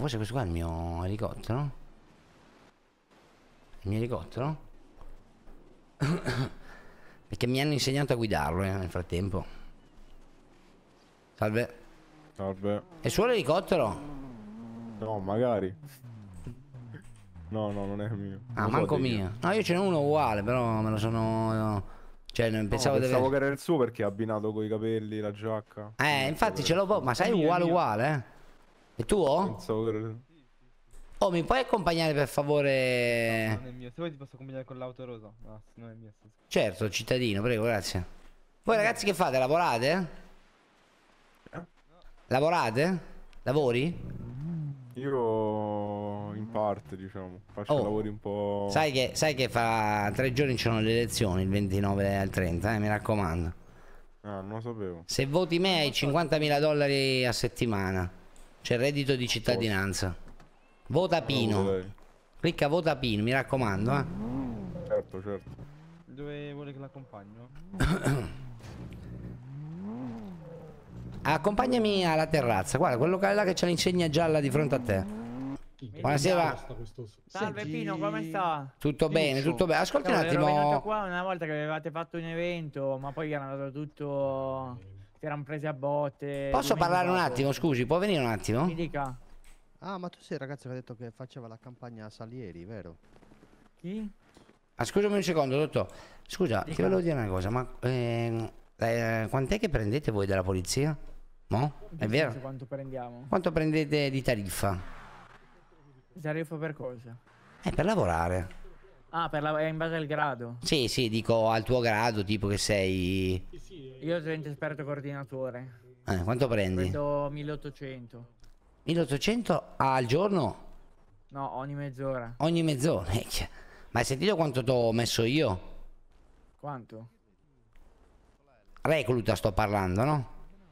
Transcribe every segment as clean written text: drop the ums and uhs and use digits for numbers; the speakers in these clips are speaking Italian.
forse questo qua è il mio elicottero? Il mio elicottero? Perché mi hanno insegnato a guidarlo nel frattempo. Salve. Salve. È suo l'elicottero? No, magari. No, no, non è mio. Ah, Non so manco di chi è. mio. No, io ce n'ho uno uguale, però me lo sono... Cioè, non No, pensavo di pensavo che aver... era il suo perché è abbinato coi capelli, la giacca. Infatti ce l'ho, ma sai, Mio, uguale mio. uguale, È tuo? Pensavo che era... Oh, mi puoi accompagnare per No, favore? non è mio. Se vuoi ti posso accompagnare con l'auto rosa. No, se non è mio. Certo, cittadino, prego, grazie. Voi ragazzi che fate? Lavorate? Lavorate? Lavori? Io in parte, diciamo, faccio Oh, lavori un po'... sai che fra 3 giorni ci sono le elezioni, il 29 al 30, mi raccomando. Ah, non lo sapevo. Se voti me hai $50.000 a settimana. C'è il reddito di cittadinanza. Vota Pino. Lei. Clicca vota Pino, mi raccomando, Certo, certo. Dove vuole che l'accompagno? Accompagnami alla terrazza. Guarda, quel locale là che c'è l'insegna gialla di fronte a te. Buonasera. Salve Pino, come sta? Tutto bene, tutto bene. Ascolta un Ero venuto attimo. qua una volta che avevate fatto un evento, ma poi era andato tutto... Si erano presi a botte. Posso parlare un dopo. attimo, scusi? Può venire un attimo? Mi dica. Ah, ma tu sei il ragazzo che ha detto che faceva la campagna a Salieri, vero? Chi? Scusami un secondo, dottor. Scusa, ti Dica. volevo dire una cosa, ma quant'è che prendete voi della polizia? No? È Nel vero? senso, quanto prendiamo? Quanto prendete di tariffa? Tariffa per cosa? Per lavorare. Ah, è in base al grado. Sì, sì, dico al tuo grado, tipo che sei... Io divento esperto coordinatore. Quanto prendi? Prendo 1800. 1800 al giorno? No, ogni mezz'ora. Ogni mezz'ora? Ma hai sentito quanto ti ho messo io? Quanto? Recluta sto parlando, no?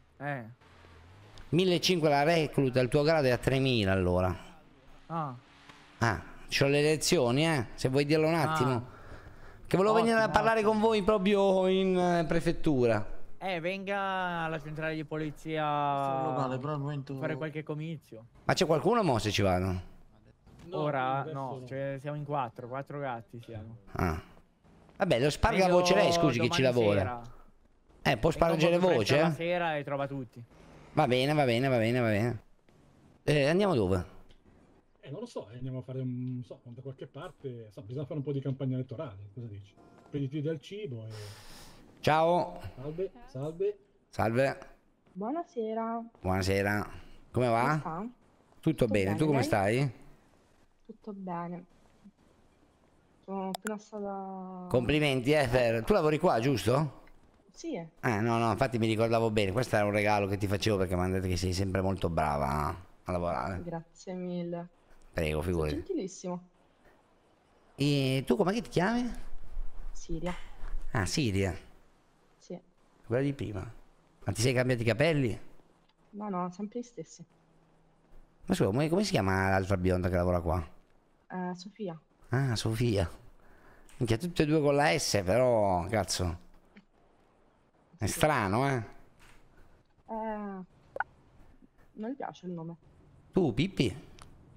1500 la recluta, il tuo grado è a 3000 allora. Ah. C'ho le elezioni, se vuoi dirlo un attimo. Che volevo venire a parlare con voi proprio in prefettura. Venga alla centrale di polizia locale, però al momento... fare qualche comizio. Ma c'è qualcuno mo se ci vado? No, ora no, cioè siamo in quattro gatti siamo. Vabbè, lo sparga voce lei, scusi, che ci lavora. Sera. Può spargere voce? La sera e trova tutti. Va bene, va bene, va bene, va bene. Andiamo dove? Non lo so, andiamo a fare un... non so, da qualche parte... bisogna fare un po' di campagna elettorale, cosa dici? Prenditi del cibo e... Ciao. Salve, salve. Salve. Buonasera. Buonasera. Come va? Come sta? Tutto bene, tu come lei? stai? Tutto bene. Sono appena stata... Complimenti, tu lavori qua, giusto? Sì. No, no, infatti mi ricordavo bene, questo era un regalo che ti facevo perché mi hanno detto che sei sempre molto brava a lavorare. Grazie mille. Prego, Sei figurati. gentilissimo. E tu come ti chiami? Siria. Ah, Siria, Sì. quella di prima. Ma ti sei cambiati i capelli? No, sempre gli stessi. Ma scusa, come si chiama l'altra bionda che lavora qua? Sofia. Ah, Sofia. Minchia, tutte e due con la S, però, cazzo. È strano, Non mi piace il nome. Tu, Pippi?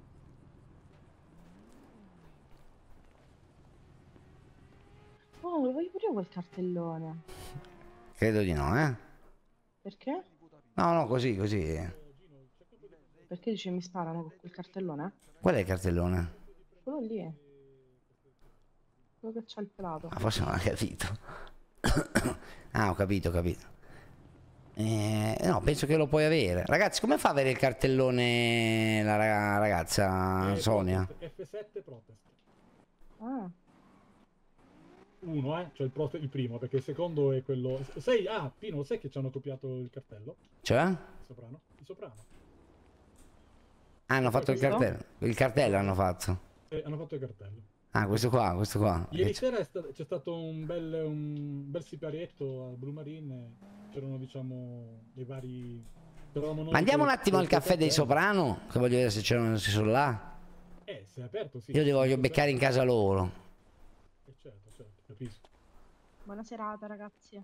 Oh, lo voglio pure io quel cartellone. Credo di no, Perché? No, così. Perché dice mi sparano con quel cartellone? Qual è il cartellone? Quello lì. Quello che c'ha il pelato. Forse non ha capito. Ho capito. No, penso che lo puoi avere. Ragazzi, come fa ad avere il cartellone la ragazza Sonia? F7 protest. Ah. Uno, cioè il primo, perché il secondo è quello... Pino, sai che ci hanno copiato il cartello? Cioè? Il soprano. Hanno fatto il cartello. Il cartello hanno fatto. Hanno fatto il cartello. Questo qua. Ieri sera c'è stato un bel siparietto al Blue Marine, c'erano diciamo dei vari... Ma andiamo un attimo al caffè dei Soprano, che voglio vedere se se sono là. Se è aperto, sì. Io li voglio beccare in casa loro. Certo, capisco. Buona serata, ragazzi.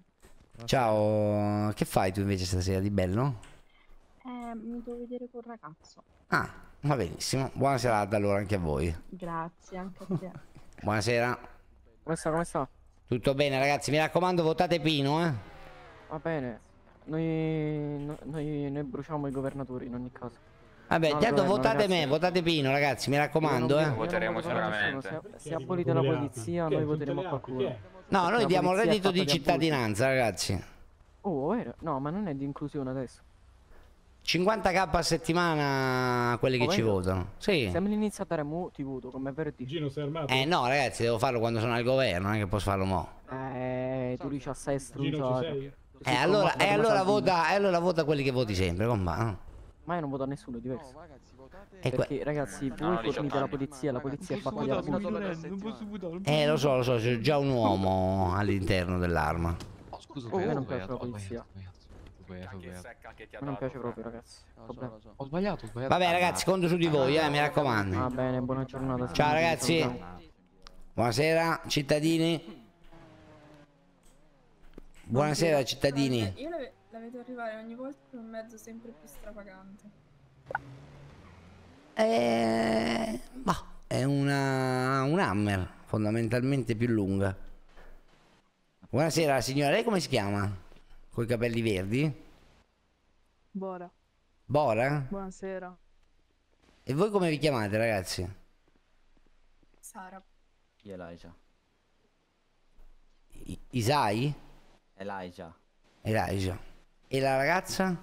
Ciao, che fai tu invece stasera di bello? Mi devo vedere col ragazzo. Va benissimo. Buona serata allora anche a voi. Grazie, anche a te. Buonasera. Come sta, come sta? Tutto bene ragazzi, mi raccomando votate Pino, eh. Va bene. Noi bruciamo i governatori in ogni caso. Vabbè, No, intanto governo, votate ragazzi. me, votate Pino ragazzi, mi raccomando, Io non eh. Voteremo voto per nessuno, sicuramente. Se abolite la polizia, noi voteremo a qualcuno. No, noi La diamo il polizia è reddito fatta di di abusi. cittadinanza ragazzi. Oh, vero? No, ma non è di inclusione adesso. 50k a settimana quelli che Oh, ci vero? votano. Sì. Se me li inizia a dare mo, ti voto, come è vero e dici. Gino, sei armato? No ragazzi, devo farlo quando sono al governo, non è che posso farlo mo'. Tu dici assai Gino, ci struzzato. sei? Allora vota quelli che voti sempre, compa. No? Ma io non voto a nessuno, è diverso. E Perché ragazzi, voi No, fornite 18 la anni. polizia è fatta di abusi. Non posso votare. Lo so, c'è già un uomo all'interno dell'arma. Oh, scusa, Oh, a me non piace la polizia. Che secca che ti ha A me non dato. piace proprio, ragazzi. Problema. Ho sbagliato, ho sbagliato. Vabbè ragazzi, conto su di voi, mi raccomando. Va bene, buona giornata. Ciao ragazzi. Salutiamo. Buonasera cittadini. Buonasera cittadini. Io la vedo arrivare ogni volta con un mezzo sempre più stravagante. Bah, è un Hammer, fondamentalmente più lunga. Buonasera signora, lei come si chiama? Coi capelli verdi? Bora, Bora? buonasera. E voi come vi chiamate ragazzi? Sara, Elijah. Isai? Elijah. Elijah. E la ragazza?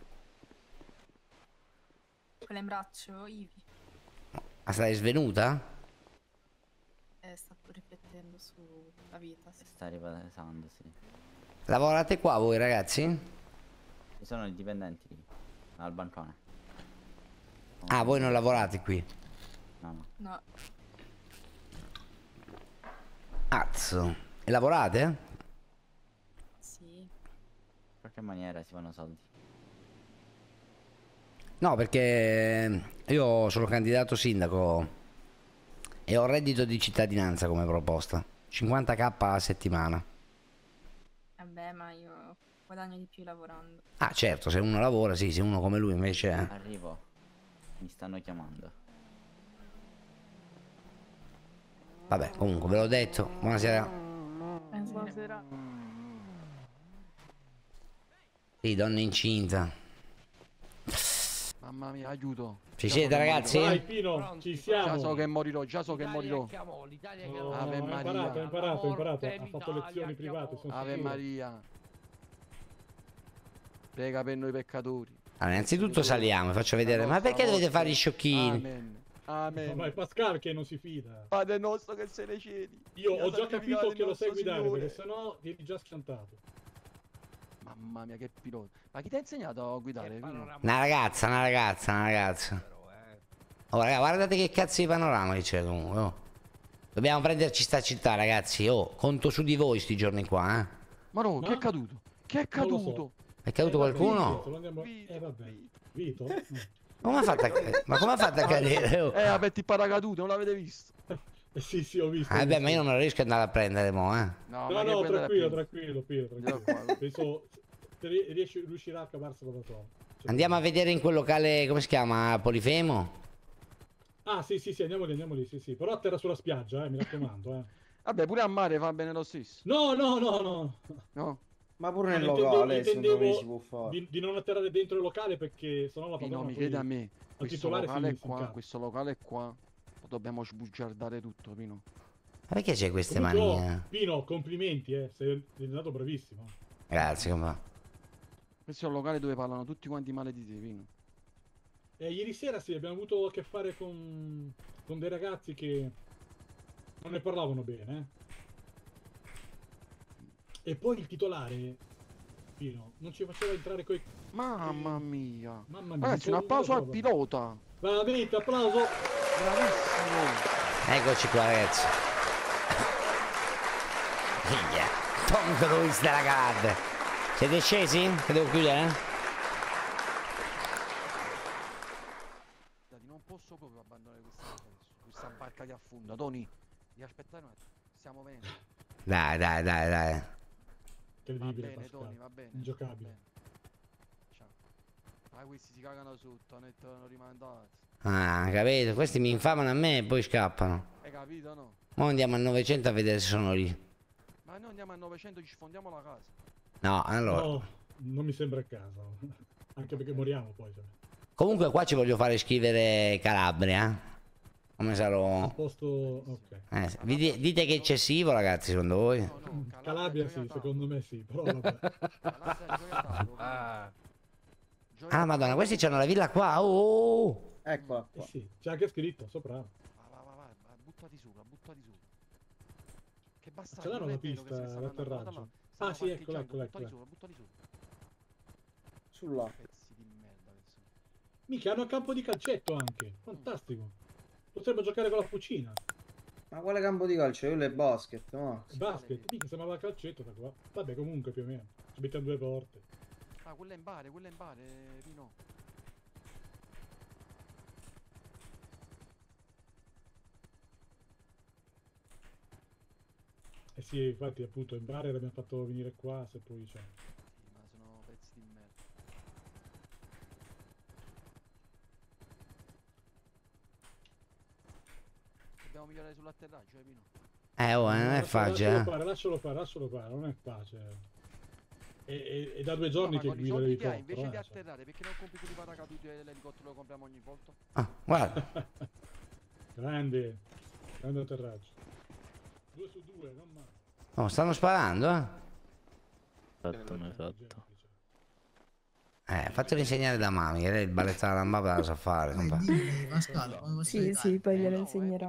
quella in braccio, Ivi, Ma stai svenuta? sta riflettendo sulla vita. Sì. Sta ripassando, sì. Lavorate qua voi ragazzi? Ci sono i dipendenti lì, al bancone. Ah, voi non lavorate qui? No, no. No, Azzo. E lavorate? sì, In qualche maniera si fanno soldi. No, perché io sono candidato sindaco e ho reddito di cittadinanza come proposta. 50k a settimana. vabbè, ma io guadagno di più lavorando. Ah, certo, se uno lavora, sì, se uno come lui invece... Arrivo. Mi stanno chiamando. Vabbè, comunque ve l'ho detto. Buonasera. Buonasera. Sì, donna incinta. Mamma mia, aiuto. Ci siete ragazzi? Vai Pino, ci siamo. Già so che morirò, già so che morirò. No, Ave ha Maria. imparato. Ha fatto lezioni private. Sono Ave sicuro. Maria. Prega per noi peccatori. Allora, innanzitutto saliamo, faccio vedere. Ma perché dovete fare gli sciocchini? Amen. No, Amen. ma è Pascal che non si fida. Padre nostro che sei nei cieli. Io ho già Sia capito santificato che lo sai il nostro guidare, Signore. perché sennò ti eri già schiantato. Mamma mia, che pilota. Ma chi ti ha insegnato a guidare? Pino? Una ragazza. Oh, raga, guardate che cazzo di panorama che c'è comunque. Oh. Dobbiamo prenderci sta città, ragazzi. Oh, conto su di voi sti giorni qua, eh. Ma no, che No? è caduto? Che è Non lo so. caduto? È caduto Vabbè, qualcuno? Vito, lo andiamo- vabbè. Vito? Come ha fatto a Ma come ha fatto a cadere? Oh. Avete il paracadute, non l'avete visto? Sì, ho visto. Ah, ho vabbè, visto. ma io non lo riesco ad andare a prendere mo, eh. No, No, che no, prendere tranquillo, prima. tranquillo. qua. Penso se riuscirà a cavarselo da solo. Cioè, Andiamo a vedere in quel locale, come si chiama? Polifemo? Ah, sì, andiamo lì, sì. Però a terra sulla spiaggia, mi raccomando, Vabbè, pure a mare fa bene lo stesso. No. No? Ma pure nel Intendevo- locale, secondo me intendevo si può fare. di non atterrare dentro il locale perché sennò la Pino, padrona mi poi crede a me. al Questo titolare locale si qua, incazza. questo locale qua, lo dobbiamo sbugiardare tutto, Pino. Ma perché c'è queste Comunque, manie? Pino, complimenti, sei andato bravissimo. Grazie, compa. Questo è un locale dove parlano tutti quanti male di te, Pino. Ieri sera sì, abbiamo avuto a che fare con dei ragazzi che non ne parlavano bene. E poi il titolare, Pino, non ci faceva entrare coi... Mamma mia. Mamma mia. Ragazzi, un applauso al pilota. Veramente, applauso. Bravissimo. Eccoci qua, ragazzi. Figlia. Tonto dove sta la card. Siete scesi? Che devo chiudere? Non posso proprio abbandonare questa barca che affonda. Tony, devi aspettare un attimo. Stiamo bene. Dai. Va Incredibile, bene, Pascal. Tony, va bene. Ingiocabile. Va bene. Ciao. Ah, questi si cagano sotto, hanno detto non rimandati. Ah, capito? Questi mi infamano a me e poi scappano. Hai capito, no? Ora andiamo a 900 a vedere se sono lì. Ma noi andiamo a 900 ci sfondiamo la casa. No, allora. No, non mi sembra il caso. Anche perché moriamo poi. Cioè. Comunque qua ci voglio fare scrivere Calabria. Come sarò... Un posto... ok. Dite che è eccessivo, ragazzi, secondo voi? No, no, Calabria sì, secondo me sì, però vabbè. Ah, madonna, questi c'hanno la villa qua. Oh! Eccola Eh qua. sì, c'è anche scritto sopra. Va, buttati sopra, buttati sopra. Che basta. Ce l'hanno la pista d'atterraggio. Ah sì, eccola. Buttali sopra. Sulla. Pezzi di merda che sono. Mica hanno a campo di calcetto anche. Fantastico. Potremmo giocare con la fucina. Ma quale campo di calcio? Quello è basket, no? Basket, mica sembrava calcetto da qua. Vabbè, comunque più o meno. Ci mettiamo 2 porte. Ah, quella è in bare, Pino. Eh sì, infatti appunto in bar l'abbiamo fatto venire qua, se poi c'è. Sì, ma sono pezzi di merda. Dobbiamo migliorare sull'atterraggio, Pino. Non è facile. Lascialo fare, non è facile. E da 2 giorni No, che ma con i guida soldi che hai, l'elicottero. invece di atterrare, perché non compri tu i paracadute e l'elicottero lo compriamo ogni volta? Ah, guarda. Grande atterraggio. 2 su 2, non male. Oh, stanno sparando, Esatto. Fatelo insegnare da mami, che lei il balletto della lambada la sa fare. Sì, poi glielo insegnerò.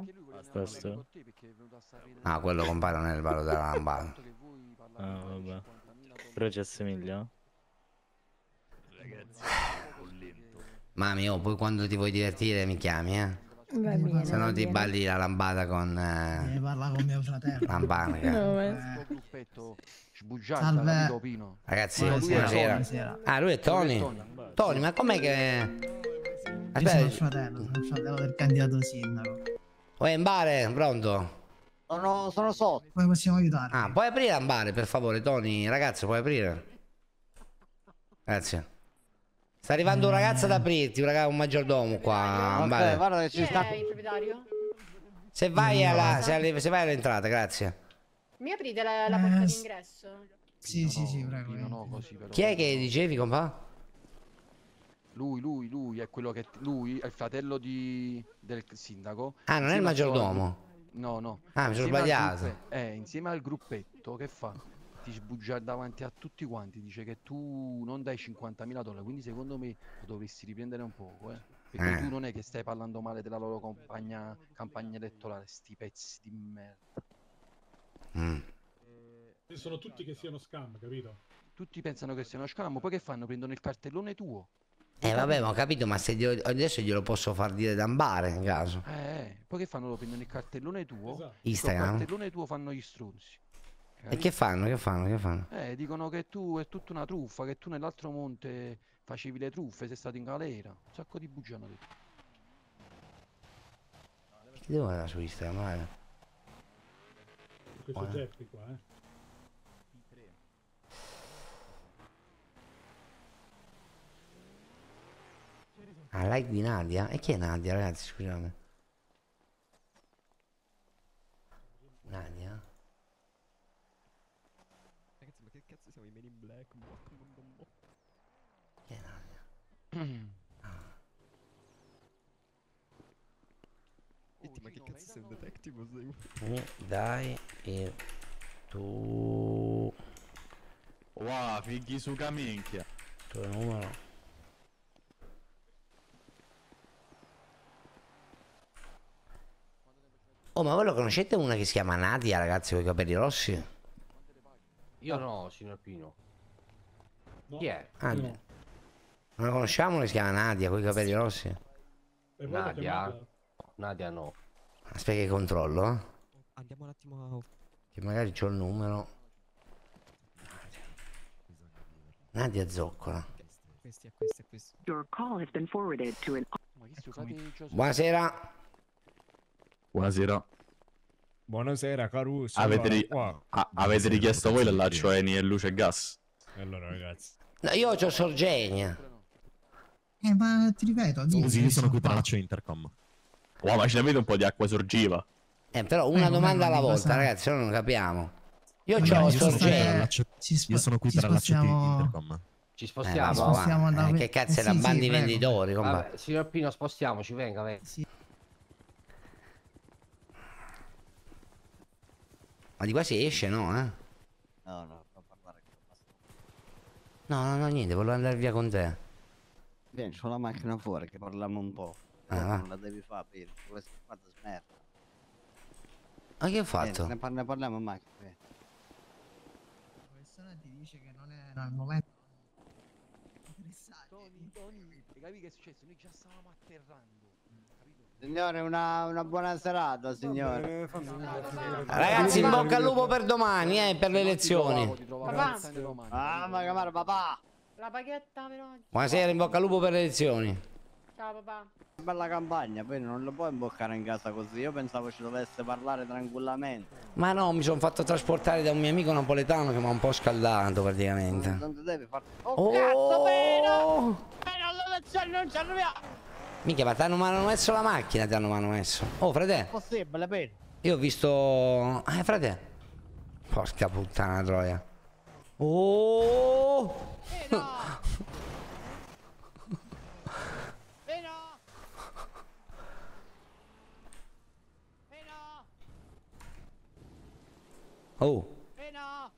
Ah, quello compare nel ballo della lambada. Ah, vabbè. Però c'è assomiglia. Mami, oh, poi quando ti vuoi divertire mi chiami, Va bene. Se no ti balli la lambada con... parla con mio fratello. Lambanica. Salve. Ragazzi, Buonasera. buonasera. Ah, lui è Tony. Tony, ma com'è che... Io sono il fratello del candidato sindaco. Oh, è in bare, pronto? Sono sotto. Come possiamo aiutare? Ah, puoi aprire un bare, per favore, Tony? Ragazzo, puoi aprire? Grazie. Sta arrivando un ragazzo ad aprirti, un maggiordomo qua. Un bare. Guarda che ci sta. Il proprietario? Se vai all'entrata, grazie. Mi aprite la porta d'ingresso? Sì, prego. No, così, Chi è che dicevi, compà? Lui è quello che... Lui è il fratello del sindaco. Ah, non è il maggiordomo? No. Ah, mi sono sbagliato. Insieme al gruppetto, che fa? Ti sbugia davanti a tutti quanti, dice che tu non dai $50.000, quindi secondo me lo dovresti riprendere un poco, perché tu non è che stai parlando male della loro campagna elettorale, sti pezzi di merda. Pensano tutti che siano scam, capito? Tutti pensano che siano scam, poi che fanno? Prendono il cartellone tuo. Vabbè, ma ho capito, ma se adesso glielo posso far dire da un bar in caso. Poi che fanno? Lo prendono il cartellone tuo. Esatto. Instagram. Il cartellone tuo fanno gli stronzi. E che fanno? Dicono che tu è tutta una truffa, che tu nell'altro monte facevi le truffe, sei stato in galera. Un sacco di bugie hanno detto. Chi devo andare su Instagram? Guarda. Questo Jeffrey qua, Ah, like di Nadia? E chi è Nadia, ragazzi, scusate? Nadia? Ragazzi, ma che cazzo siamo i Men in Black? Chi è Nadia? Ma che cazzo sei un detective o sei? Dai, tu... Wow, fighi su minchia. Tuo numero. Oh, ma voi lo conoscete una che si chiama Nadia, ragazzi, con i capelli rossi? Io no, signor Pino. No. Chi è? Ah, non la conosciamo, che si chiama Nadia, con i capelli rossi? Nadia no. Aspetta che controllo, Andiamo un attimo a... Che magari c'ho il numero. Nadia Zoccola. Questi. Your call has been forwarded to an... Buonasera. Buonasera Caruso. Avete richiesto voi l'allaccio Eni e luce e gas? Allora ragazzi. No, io c'ho Sorgenia. Ma ti ripeto, Scusi, io sono qui per allaccio intercom. Wow, ma ce ne avete un po' di acqua sorgiva. Però una domanda alla volta, ragazzi, se no non capiamo. Io Vabbè, c'ho ci sorgente. Io sono qui ci per allaccio spostiamo- intercom. Ci Ma spostiamo. spostiamo da che cazzo era sì, bandi sì, prego. venditori, compa. Vabbè, signor Pino, spostiamoci, venga, venga. Ma di qua si esce, no? No, no, fa parlare con No, niente, volevo andare via con te. Vieni, c'ho la macchina fuori che parliamo un po'. Va. Non la devi fare, Pino. Questa è fatta smerda. Ma che ho fatto? Ne parliamo in macchina. Vieni. La persona ti dice che non è al momento Tony, capi che è successo? Noi già stavamo atterrando. Signore, una buona serata, signore. Ragazzi, in bocca al lupo per domani, per le elezioni. Papà, Ah, ma camara, papà. la paghetta per oggi. Buonasera, in bocca al lupo per le elezioni. Ciao papà. Bella campagna, poi non lo puoi imboccare in casa così. Io pensavo ci dovesse parlare tranquillamente. Ma no, mi sono fatto trasportare da un mio amico napoletano che mi ha un po' scaldato praticamente. Non ti devi far... Oh, cazzo, Pino! Pino, alle elezioni non ci arriviamo! Minchia, ma ti hanno manomesso la macchina, ti hanno manomesso. Oh, frate, Possibile, Pino. io ho visto... frate. Porca puttana troia. Oh! Oh! Pino!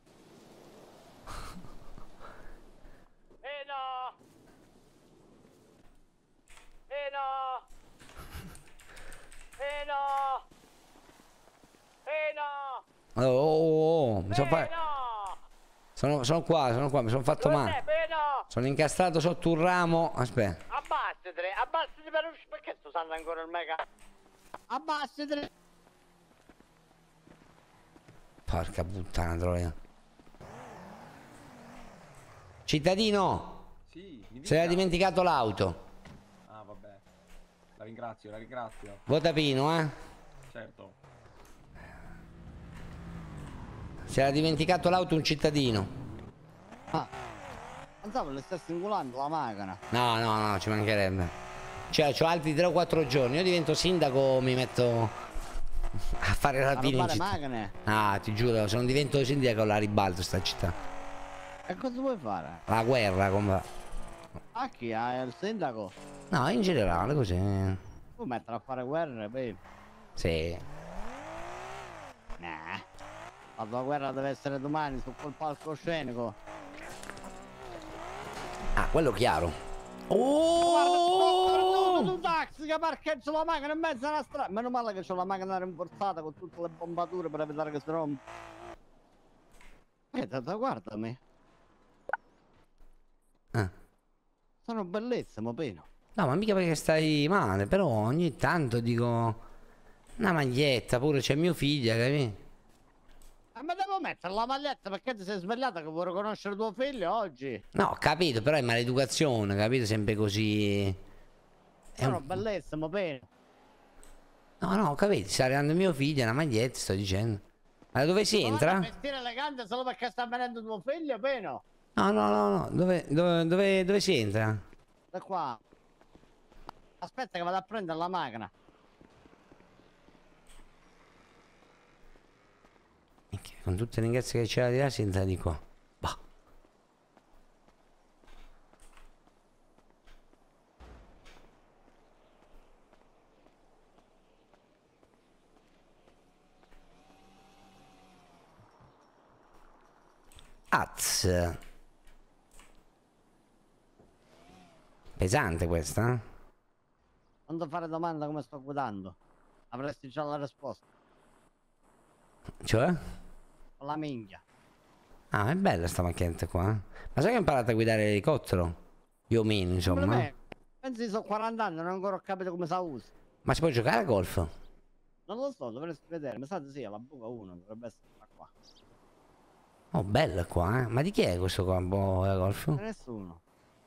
Oh, mi sono qua, mi sono fatto male. Sono incastrato sotto un ramo. Aspetta. Abbassati per uscire, perché sto usando ancora il mega? Abbassati! Porca puttana troia. Cittadino! Sì, mi Se l'ha dica. dimenticato l'auto. Ah, vabbè. La ringrazio, la ringrazio. Vota Pino, Certo. Se l'ha dimenticato l'auto un cittadino. Pensavo le stessi ingolando la macchina. No, ci mancherebbe. Cioè, c'ho altri 3 o 4 giorni. Io divento sindaco, mi metto a fare rapine in rubare città. macchine? Ah, ti giuro, se non divento sindaco la ribalto sta città. E cosa vuoi fare? La guerra, come... A chi? Il sindaco? No, in generale così. Tu mettere a fare guerre, poi. Sì. Nah. La tua guerra deve essere domani su quel palcoscenico. Ah, quello chiaro. Guarda, un taxi che parcheggio la macchina in mezzo alla strada. Meno male che c'ho la macchina rinforzata con tutte le bombature per evitare che si rompa. Guardami. Sono bellissimo, Pino. No, ma mica perché stai male, però ogni tanto dico... Una maglietta, pure c'è mio figlio, capì? Ma devo mettere la maglietta perché ti sei svegliata che vuoi riconoscere tuo figlio oggi? No, ho capito, però è maleducazione, capito? Sempre così... Sono bellissimo, Pino. No, ho capito, sta arrivando mio figlio, una maglietta, sto dicendo. Ma da dove si entra? Vestire elegante solo perché sta venendo tuo figlio, Pino? No, dove si entra? Da qua. Aspetta che vado a prendere la macchina. Con tutte le ringrazie che c'era di là si entra di qua. Bah. Az. Pesante questa, eh? Non ti fare domanda come sto guidando. Avresti già la risposta. Cioè? Con la minchia. Ah, è bella sta macchinetta qua. Ma sai che ho imparato a guidare l'elicottero? Più o meno, insomma. Pensi che sono 40 anni, non ho ancora capito come si usa. Ma si può giocare a golf? Non lo so, dovresti vedere. Mi sa di sì, la buca 1 dovrebbe essere qua. Oh, bella qua, eh. Ma di chi è questo qua? Boh, da golf? Nessuno.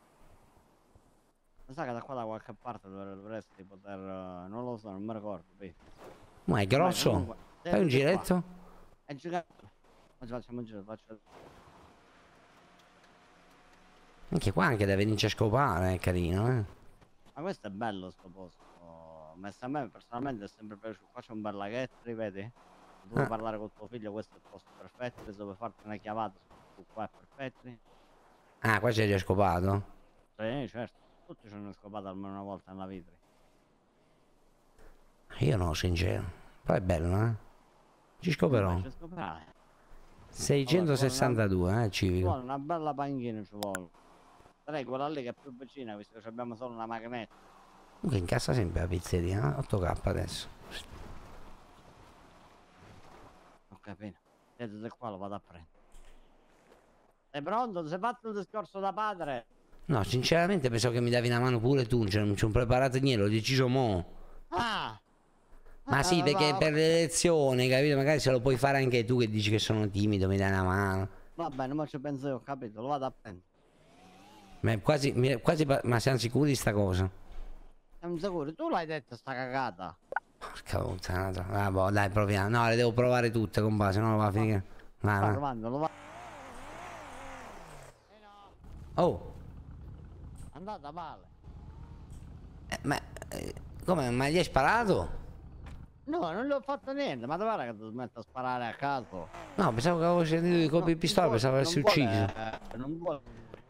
Mi sa che da qua da qualche parte dovresti poter... non lo so, non mi ricordo. Ma è grosso? Fai un giretto? È girato. Oggi facciamo un giro, Anche qua anche da venirci a scopare, è carino, eh. Ma questo è bello sto posto. Ma a me personalmente è sempre piaciuto. Qua c'è un bel laghetto, vedi? Se vuoi parlare con tuo figlio, questo è il posto perfetto. Se vuoi farti una chiavata, su qua è perfetto. Ah, qua c'è già scopato? Sì, certo. Tutti ci hanno scopato almeno una volta nella vita. Io no, sincero. Però è bello, eh? Ci scoperò. Ci scoperai. 662, Ci civico. vuole una bella panchina, ci vuole. Direi quella lì che è più vicina, visto che abbiamo solo una macchinetta. Comunque incassa sempre la pizzeria, 8K adesso. Ho capito. Siete qua, lo vado a prendere. Sei pronto? Sei fatto il discorso da padre? No, sinceramente pensavo che mi davi una mano pure tu, cioè non ci ho preparato niente, l'ho deciso mo'. Ah! Ma sì, perché per le elezioni, capito? Magari se lo puoi fare anche tu che dici che sono timido, mi dai una mano. Va bene, ma ci penso io, ho capito, lo vado a prendere. Ma siamo sicuri di sta cosa? Siamo sicuri? Tu l'hai detto sta cagata? Porca puttana, ah, boh, dai, proviamo. No, le devo provare tutte, compa, se no va a finire. Vai, vai. Provando, lo va. Oh, Andata male. come? Ma gli hai sparato? No, non gli ho fatto niente, ma dov'era che ti smetto a sparare a caso? No, pensavo che avevo sentito i colpi di pistola, pensavo avessi ucciso. Non vuole.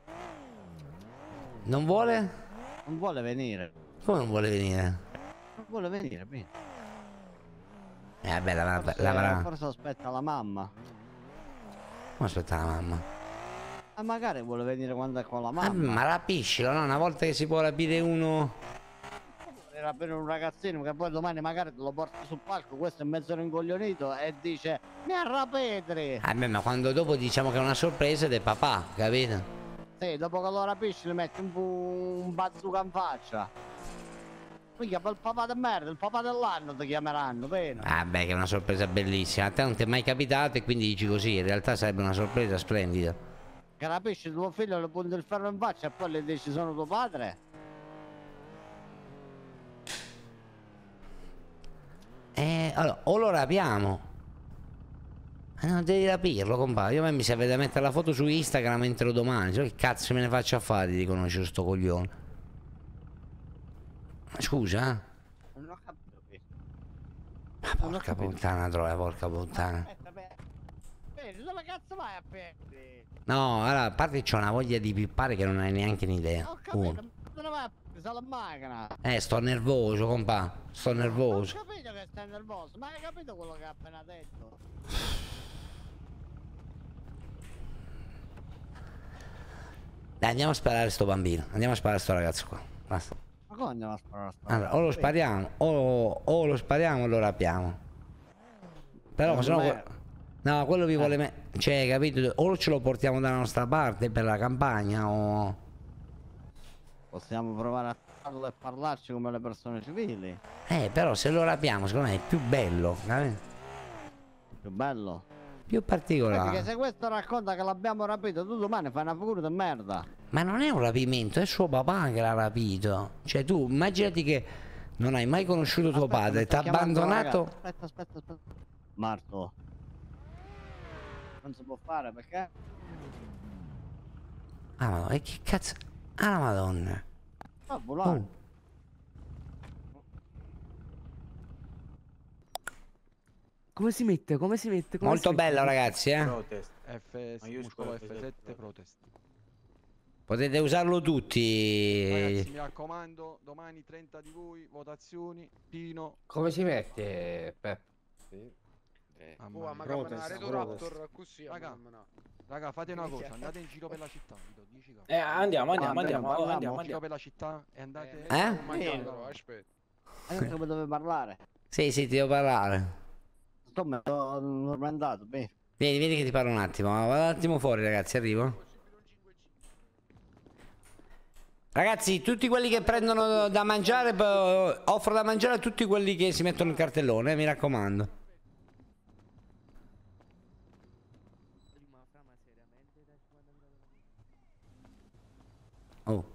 Non vuole? Non vuole venire. Come non vuole venire? Non vuole venire, bene. Vabbè, l'avrà. Forse aspetta la mamma. Come aspetta la mamma? Ma magari vuole venire quando è con la mamma. Ma rapiscilo, no? Una volta che si può rapire uno. Era per un ragazzino che poi domani magari te lo porti sul palco, questo è mezzo rincoglionito e dice mi arrapetri. Ma quando dopo diciamo che è una sorpresa del papà, capito? Sì, dopo che lo rapisci gli metti un bazooka in faccia. Mica per il papà del merda, il papà dell'anno ti chiameranno, bene? Beh, che è una sorpresa bellissima. A te non ti è mai capitato e quindi dici così, in realtà sarebbe una sorpresa splendida. Che rapisci tuo figlio, le punti il ferro in faccia e poi le dici sono tuo padre? Allora, o lo rapiamo. Non devi rapirlo, compare. Io mi serve da mettere la foto su Instagram entro domani. Cioè, che cazzo me ne faccio a fare di conoscere sto coglione? Ma scusa, Non ho capito che. Ma porca puttana, troia, porca puttana. Bene, dove cazzo vai a perdere? No, allora, a parte che c'ho una voglia di pippare che non hai neanche un'idea. Ho capito, dove vai a perdere? Sei la macchina. Sto nervoso, compa. Sto nervoso. Ho capito che stai nervoso, ma hai capito quello che ha appena detto? Dai, andiamo a sparare sto bambino. Andiamo a sparare sto ragazzo qua. Basta. Ma come andiamo a sparare? Allora, o lo spariamo, o lo spariamo o lo rapiamo. Però se no. No, quello vi vuole cioè, capito? O ce lo portiamo dalla nostra parte per la campagna o. Possiamo provare a farlo e parlarci come le persone civili. Però se lo rapiamo, secondo me è più bello, capito? Più bello? Più particolare. Perché se questo racconta che l'abbiamo rapito, tu domani fai una figura di merda. Ma non è un rapimento, è suo papà che l'ha rapito. Cioè tu immaginati che non hai mai conosciuto tuo padre, ti ha abbandonato. Aspetta. Marto. Non si può fare perché? Ah, ma e che cazzo? Ah, la madonna. Volare. Come si mette? Molto bello, ragazzi, Protest. Muscolo F7 protest. Potete usarlo tutti. Ragazzi, mi raccomando, domani 30 di voi, votazioni, Pino. Come si mette, Pep? Raga, fate una cosa, andate in giro per la città, vi do 10 cose. Andiamo In giro per la città e andate... Aspetta. Adesso come dove parlare? Sì, ti devo parlare. Sto tormentato, bene. Vieni che ti parlo un attimo. Vado un attimo fuori, ragazzi, arrivo. Ragazzi, tutti quelli che prendono da mangiare, offro da mangiare a tutti quelli che si mettono il cartellone, mi raccomando. Oh.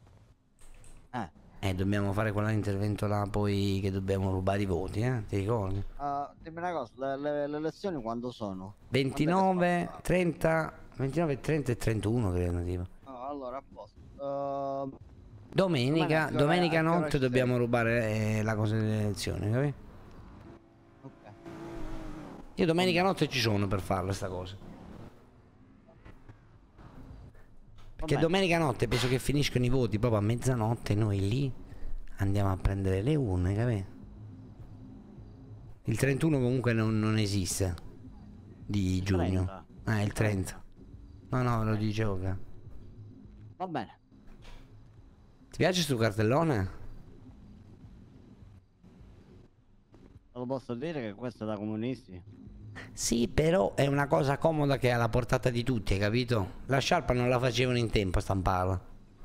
Dobbiamo fare quell'intervento là poi che dobbiamo rubare i voti, ti ricordi? Dimmi una cosa, le elezioni quando sono? 29, 30 e 31 credo tipo. Allora a posto. Domenica, Com'è? domenica A che ora notte ci dobbiamo sei? rubare la cosa delle elezioni, capito? Ok. Io domenica notte ci sono per farla sta cosa. Perché Vabbè. domenica notte penso che finiscono i voti proprio a mezzanotte, noi lì andiamo a prendere le urne, capito? Il 31 comunque non esiste di giugno. 30. Il 30. No, ve lo dicevo che. Va bene. Ti piace sto cartellone? Lo posso dire che questo è da comunisti? Sì, però è una cosa comoda che è alla portata di tutti, hai capito? La sciarpa non la facevano in tempo a stamparla.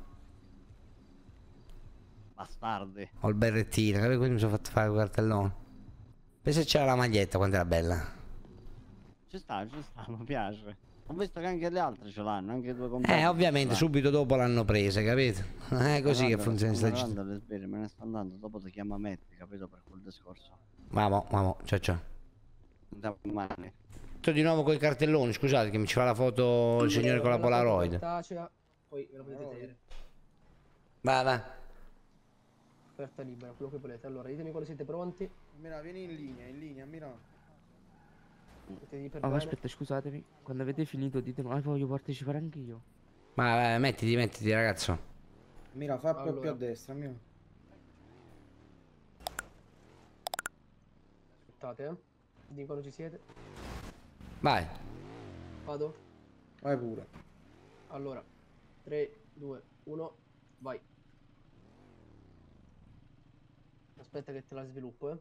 Bastardi. Ho il berrettino, capito? Quindi mi sono fatto fare il cartellone. Pensa se c'era la maglietta, quanto era bella. Ci sta, mi piace. Ho visto che anche gli altri ce l'hanno, anche i tuoi compagni. Ovviamente subito dopo l'hanno presa, capito? È così che funziona sta città. Me ne sto andando, dopo ti chiama Metti, capito, per quel discorso. Vamo, ciao. Andiamo domani. Sto di nuovo con i cartelloni, scusate che mi ci fa la foto il signore con la Polaroid. Poi ve lo potete vedere. Vai. Aperta libera, quello che volete. Allora, ditemi quando siete pronti. Mira, vieni in linea, Mira. Mettiti per Oh, bene. aspetta, scusatemi. Quando avete finito ditemi, voglio partecipare anch'io. Vai, mettiti ragazzo. Mira, fa Allora. più a destra, Mira. Aspettate, Ditemi quando ci siete. Vai. Vado? Vai pure. Allora, 3, 2, 1, vai. Aspetta che te la sviluppo,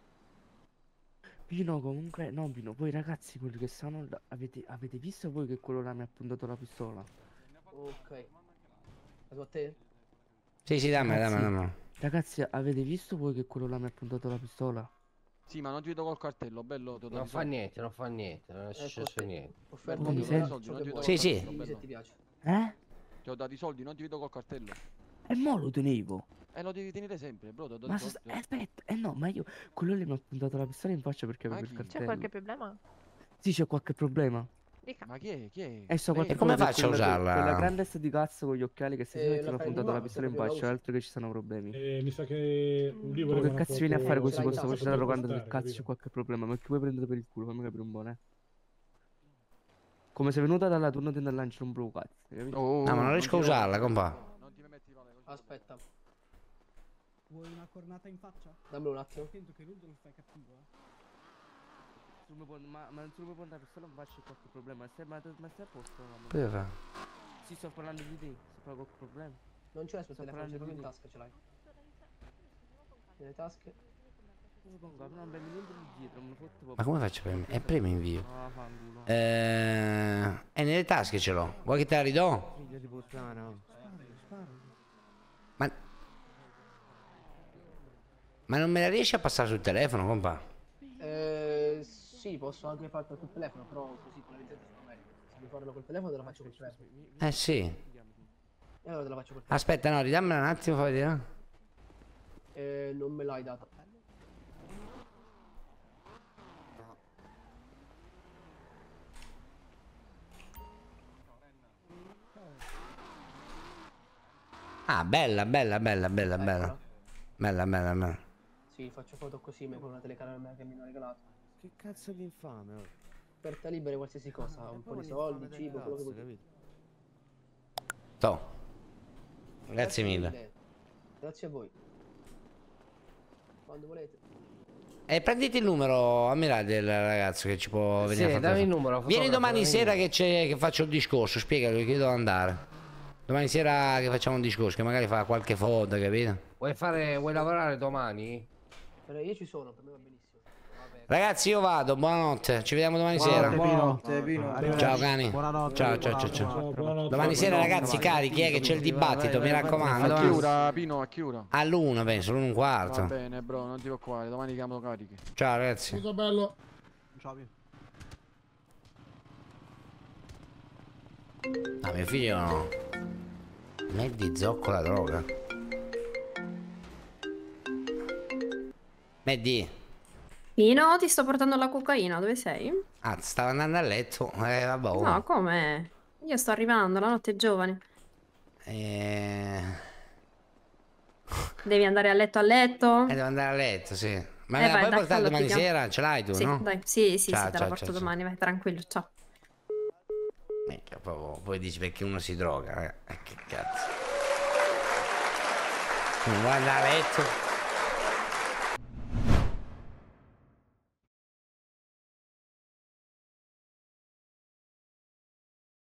Pino, comunque, no, Pino, voi ragazzi, quelli che stanno là, avete visto voi che quello là mi ha puntato la pistola? Ok. La tua a te? Sì, dammela. Ragazzi, avete visto voi che quello là mi ha puntato la pistola? Sì, ma non ti vedo col cartello, bello. Non fa niente, non è successo niente. Offerta Come libera, sei? ciò che vuoi. Sì. Dimmi se ti piace. Ti ho dato i soldi, non ti vedo col cartello. E mo lo tenevo. Lo devi tenere sempre, bro. Ti ho dato Ma i soldi. aspetta, no, ma io, quello lì mi ha puntato la pistola in faccia perché aveva il chi? cartello. C'è qualche problema? Sì, c'è qualche problema. Dica. Ma chi è? E so E come faccio a usarla? Quella grande testa di cazzo con gli occhiali che si la mi ha fai puntato nuova, la pistola in se proprio faccia, la altro che ci sono problemi. Mi sa che lì Ma voleva che una cazzo vieni a foto- fare così ce con l'hai questa in voce tasca, da arrogante del postare, cazzo capito? c'è qualche problema? Ma chi vuoi prendere per il culo? Fammi capire un po', Come sei venuta dalla turno tenda a lanciare un bro cazzo, capito? No, ma non riesco a usarla, compa. Aspetta, Vuoi una cornata in faccia? dammi un attimo. Attento che Rudolf è cattivo, Ma non si può prendere la pistola in faccia c'è qualche problema. Ma stai a posto? Cosa fa? Sì, sto parlando di te. Sto parlando qualche problema. Non ce l'hai sul Sto telefono, ce l'hai parlando proprio in di tasca, ce l'hai. Nelle tasche. Non mi niente di dietro, mi fotte proprio. Ma come faccio a premere? È premo invio. Ah, fanculo. È nelle tasche ce l'ho. Vuoi che te la ridò? Figlio di puttana. Ma non me la riesci a passare sul telefono, compa? Sì, posso anche farlo col telefono, però così polarizzate sono meglio. Se devi farlo col telefono te la faccio col telefono. Sì. E allora te la faccio col Aspetta, no, ridammela un attimo, fai vedere. telefono. Non me l'hai data. Ah, bella. Eccola. Bella. Sì, faccio foto così, ma con una telecamera che mi hanno regalato. Che cazzo di infame, oh. Per te liberi qualsiasi cosa, un po' di soldi, cibo, quello che vuoi. To. Grazie mille. Grazie a voi. Quando volete. E prendete il numero, ammirate del ragazzo che ci può venire a fare. dammi il numero. Vieni fotografo, domani dammi il sera numero. che faccio il discorso, spiegalo che devo andare. Domani sera che facciamo un discorso, che magari fa qualche foto, capito? Vuoi lavorare domani? Io ci sono, per me va benissimo. Ragazzi, io vado, buonanotte, ci vediamo domani Buonanotte, sera. Pino. Ciao cani. Buonanotte. Ciao. Buonanotte. Domani sera ragazzi carichi, che c'è il dibattito, mi raccomando. A che ora, Pino? A che ora? All'1 penso, l'1 un Va quarto. bene, bro, non ti preoccupare, domani chiamo carichi. Ciao ragazzi. Scusa bello. Ciao, Pino. Ah, mio figlio no. Meddi zoccola droga. Meddi. Pino, ti sto portando la cocaina, dove sei? Ah, stavo andando a letto. Vabbè. oh. No, come? Io sto arrivando, la notte è giovane. Devi andare a letto a letto? Devo andare a letto, sì. Ma me la vai, puoi dai, portare fallo, domani ti chiamo. sera? Ce l'hai tu, Sì, no? dai. Sì, Ciao, te la ciao, porto ciao, domani, vai tranquillo, ciao. Minchia, poi dici perché uno si droga, che cazzo. Non vuoi andare a letto?